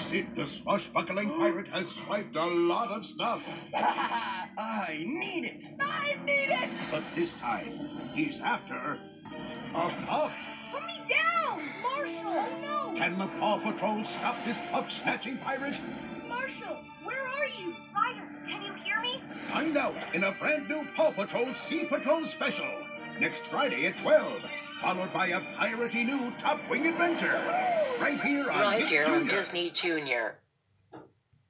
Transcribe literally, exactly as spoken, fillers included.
Sid the swashbuckling pirate has swiped a lot of stuff. I need it. I need it. But this time, he's after a puff. Put me down, Marshall. Oh, no. Can the Paw Patrol stop this puff-snatching pirate? Marshall, where are you? Ryder, can you hear me? Find out in a brand new Paw Patrol Sea Patrol special. Next Friday at twelve. Followed by a piratey new Top Wing adventure. Right here on Right Nick here on Junior Disney Junior